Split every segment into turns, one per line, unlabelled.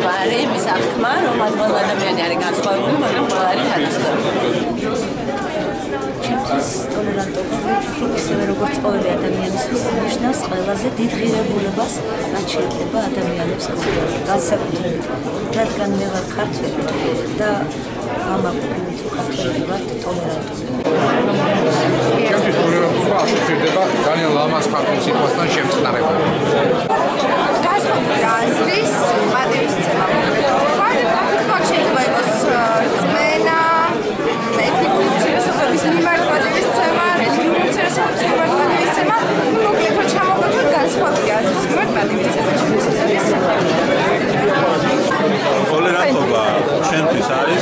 მარი იმის აღქმა, რომ ყველა ადამიანი არის განსხვავებული, მაგრამ ყველა არის თანასწორი.
ჩემთვის ტოლერანტობა ისევე როგორც ყოველი ადამიანისთვის ნიშნავს ყველაზე დიდ ღირებულებას, რაც შეიძლება ადამიანებს გქონდეს. განსაკუთრებით, რადგან მე ვარ ქართველი და ამაყობთ ქართველები ვართ ტოლერანტები.
ჩემთვის ტოლერანტობა ასოცირდება ძალიან ლამაზ ქართულ სიტყვასთან შემწყნარებლად.
განსხვავებული აზრის პატივისცემა. ფაქტობრივად შეიძლება იყოს რწმენა, ეთნიკური უმცირესობების მიმართ პატივისცემა, რელიგიური უმცირესობების მიმართ პატივისცემა, მოკლედ ჩამოვაგოთ განსხვავებული აზრის მიმართ პატივისცემა.
ტოლერანტობა ჩემთვის არის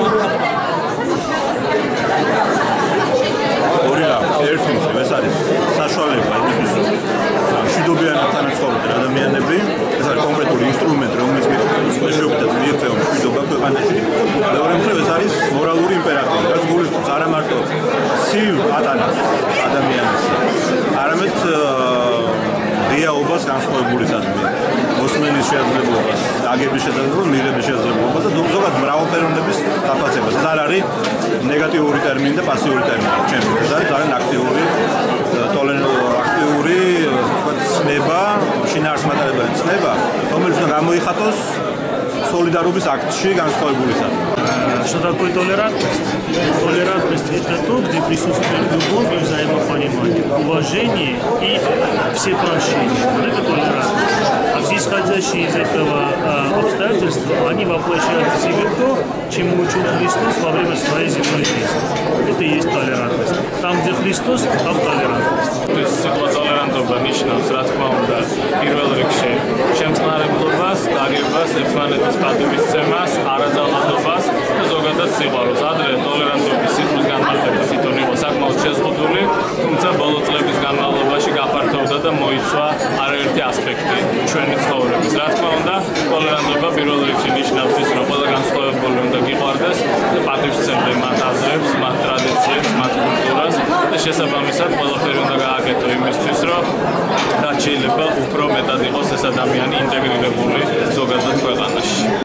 ერთი ეს არის საშუალება იმისთვის, რომ მშვიდობიანად თანაცხოვრდნენ ადამიანები. ეს არის კონკრეტული ინსტრუმენტი, რომელიც მეშვეობითაც მიიღწევა მშვიდობა ქვეყანაში. მეორე მხრივ ეს არის მორალური იმპერატივი, რაც გულისხმობს არა მარტო ცივ ატანას ადამიანის, არამედ რეალობას განსხვავებულისადმი, მოსმენის შესაძლებლობას, აგების შესაძლებლობას, მიღების შესაძლებლობას და ზოგადად მრავალფეროვნების დაფასებას. ეს არ არის ნეგატიური ტერმინი და პასიური ტერმინი. ჩემთვის ეს არის ძალიან აქტიური, აქტიური ცნება, შინაარსმატებიანი ცნება, რომელიც უნდა გამოიხატოს солидарობის აქტში განსხვავებულისადმი.
Что такое толерантность? Толерантность – это то, где присутствует любовь и взаимопонимание, уважение и все прощения. Это толерантность. А все исходящие из этого обстоятельства, они воплощают в себе то, чему учил Христос во время своей земной жизни. Это и есть толерантность. Там, где Христос, там толерантность.
То есть толерантობა ნიშნავს, რა თქმა უნდა, პირველ რიგში შემწყნარებლობას, დაგებას, ერთმანეთის პატივისცემას, არაძალადობას და ზოგადად სიყვარულს. ადრე ტოლერანტობის სიტყვის განმარტება თვითონ იყო საკმაოდ შეზღუდული, თუმცა ბოლო წლების განმავლობაში გაფართოვდა და მოიცვა არაერთი ასპექტი ჩვენი ცხოვრების. რა თქმა უნდა, ტოლერანტობა პირველ რიგში ნიშნავს ის, რომ ყველა განსხვავებული უნდა გიყვარდეს და პატივისცემდა მათ აზრებს, მათ ტრადიციებს, მათ კულტურას და შესაბამისად ყველაფერი უნდა გააკეთო იმისთვის, რომ რაც შეიძლება უფრო მეტად იყოს ეს ადამიანი ინტეგრირებული ზოგადად ქვეყანაში.